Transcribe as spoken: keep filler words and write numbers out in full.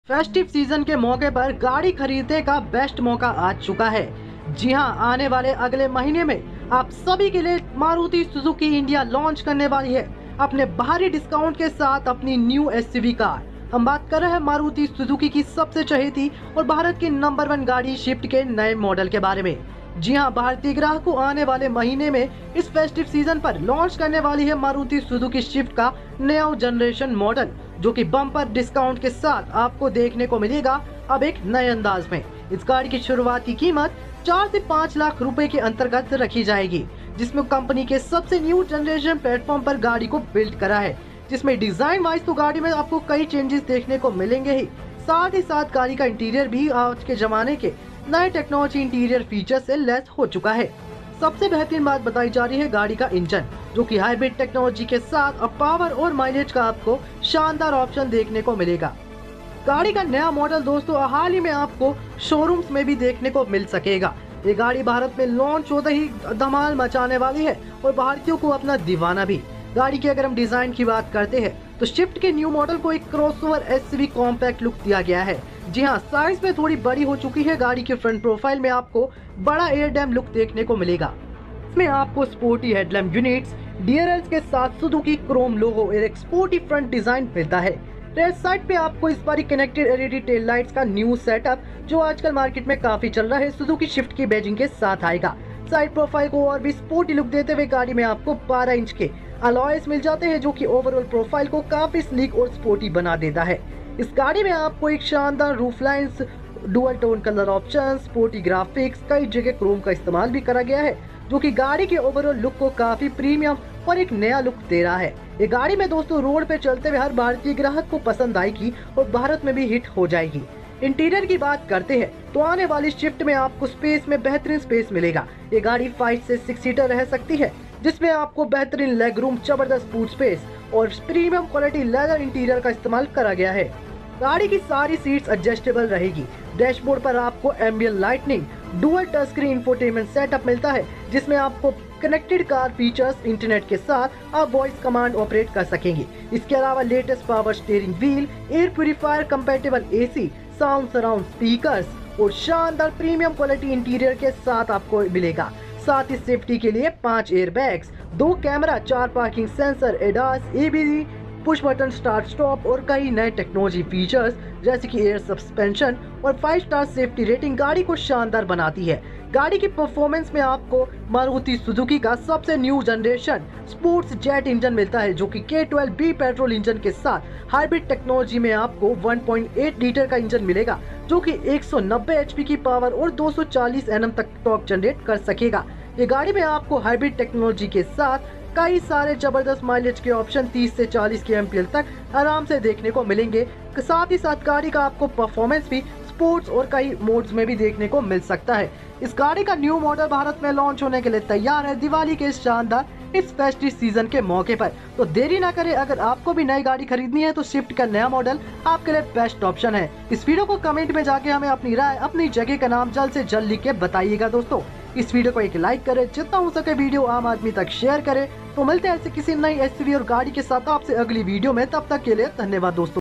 Festive season के मौके पर गाड़ी खरीदने का बेस्ट मौका आ चुका है। जी हां, आने वाले अगले महीने में आप सभी के लिए मारुति सुजुकी इंडिया लॉन्च करने वाली है अपने भारी डिस्काउंट के साथ अपनी न्यू एसयूवी कार। हम बात कर रहे हैं मारुति सुजुकी की सबसे चहेती और भारत की नंबर वन गाड़ी शिफ्ट के नए मॉडल के बारे में। जी हां, भारतीय ग्राहक को आने वाले महीने में इस फेस्टिव सीजन पर लॉन्च करने वाली है मारुति सुजुकी शिफ्ट का नया जनरेशन मॉडल, जो कि बम्पर डिस्काउंट के साथ आपको देखने को मिलेगा अब एक नए अंदाज में। इस गाड़ी की शुरुआती कीमत चार से पाँच लाख रुपए के अंतर्गत रखी जाएगी, जिसमें कंपनी के सबसे न्यू जनरेशन प्लेटफॉर्म पर गाड़ी को बिल्ड करा है, जिसमें डिजाइन वाइज तो गाड़ी में आपको कई चेंजेस देखने को मिलेंगे ही, साथ ही साथ गाड़ी का इंटीरियर भी आज के जमाने के नए टेक्नोलॉजी इंटीरियर फीचर से लैस हो चुका है। सबसे बेहतरीन बात बताई जा रही है गाड़ी का इंजन, जो कि हाइब्रिड टेक्नोलॉजी के साथ अब पावर और माइलेज का आपको शानदार ऑप्शन देखने को मिलेगा। गाड़ी का नया मॉडल दोस्तों हाल ही में आपको शोरूम्स में भी देखने को मिल सकेगा। ये गाड़ी भारत में लॉन्च होते ही धमाल मचाने वाली है और भारतीयों को अपना दीवाना भी। गाड़ी की अगर हम डिजाइन की बात करते हैं तो शिफ्ट के न्यू मॉडल को एक क्रॉसओवर एसयूवी कॉम्पैक्ट लुक दिया गया है। जी हां, साइज में थोड़ी बड़ी हो चुकी है। गाड़ी के फ्रंट प्रोफाइल में आपको बड़ा एयर डैम लुक देखने को मिलेगा। इसमें आपको स्पोर्टी हेडलैम्प यूनिट्स, डीआरएल्स के साथ सुजुकी क्रोम लोगो और एक स्पोर्टी फ्रंट डिजाइन मिलता है। रेयर साइड पे आपको इस बार कनेक्टेड एलईडी टेल लाइट्स का न्यू सेटअप, जो आजकल मार्केट में काफी चल रहा है, सुजुकी शिफ्ट की बैजिंग के साथ आएगा। साइड प्रोफाइल को और भी स्पोर्टी लुक देते हुए गाड़ी में आपको बारह इंच के अलॉयस मिल जाते हैं, जो कि ओवरऑल प्रोफाइल को काफी स्लीक और स्पोर्टी बना देता है। इस गाड़ी में आपको एक शानदार roof lines, dual tone colour option, sporty graphics, कई जगह क्रोम का इस्तेमाल भी करा गया है, जो कि गाड़ी के ओवरऑल लुक को काफी प्रीमियम और एक नया लुक दे रहा है। ये गाड़ी में दोस्तों रोड पे चलते हुए हर भारतीय ग्राहक को पसंद आएगी और भारत में भी हिट हो जाएगी। इंटीरियर की बात करते हैं तो आने वाली शिफ्ट में आपको स्पेस में बेहतरीन स्पेस मिलेगा। ये गाड़ी फाइव से सिक्स सीटर रह सकती है, जिसमें आपको बेहतरीन लेग रूम, जबरदस्त बूट स्पेस और प्रीमियम क्वालिटी लेदर इंटीरियर का इस्तेमाल करा गया है। गाड़ी की सारी सीट्स एडजस्टेबल रहेगी। डैशबोर्ड पर आपको ambient lightning, dual touch screen infotainment setup मिलता है, जिसमें आपको कनेक्टेड कार फीचर्स, इंटरनेट के साथ आप वॉइस कमांड ऑपरेट कर सकेंगे। इसके अलावा latest power steering wheel, air purifier compatible AC, sound surround speakers और शानदार प्रीमियम क्वालिटी इंटीरियर के साथ आपको मिलेगा। साथ ही सेफ्टी के लिए पांच एयर बैग्स, दो कैमरा, चार parking sensor, ADAS, ABC, push button start stop और कई नए टेक्नोलॉजी फीचर्स जैसे कि एयर सस्पेंशन और फाइव स्टार सेफ्टी रेटिंग गाड़ी को शानदार बनाती है। गाड़ी की परफॉर्मेंस में आपको मारुति सुजुकी का सबसे new generation sports jet engine मिलता है, जो कि के ट्वेल्व बी पेट्रोल इंजन के साथ हाइब्रिड टेक्नोलॉजी में आपको वन पॉइंट एट लीटर का इंजन मिलेगा, जो कि एक सौ नब्बे एचपी की पावर और दो सौ चालीस एनएम तक टॉर्क जनरेट कर सकेगा। ये गाड़ी में आपको हाइब्रिड टेक्नोलॉजी के साथ कई सारे जबरदस्त माइलेज के ऑप्शन तीस से चालीस के एमपीएल तक आराम से देखने को मिलेंगे। साथ ही साथ गाड़ी का आपको परफॉर्मेंस भी स्पोर्ट्स और कई मोड्स में भी देखने को मिल सकता है। इस गाड़ी का न्यू मॉडल भारत में लॉन्च होने के लिए तैयार है दिवाली के शानदार इस फेस्टिव सीजन के मौके पर। तो देरी ना करें, अगर आपको भी नई गाड़ी खरीदनी है तो शिफ्ट का नया मॉडल आपके लिए बेस्ट ऑप्शन है। इस वीडियो को कमेंट में जाके हमें अपनी राय, अपनी जगह का नाम जल्द से जल्द लिख के बताइएगा। दोस्तों इस वीडियो को एक लाइक करें, जितना हो सके वीडियो आम आदमी तक शेयर करें। तो मिलते हैं ऐसे किसी नई एसयूवी और गाड़ी के साथ आपसे अगली वीडियो में। तब तक के लिए धन्यवाद दोस्तों।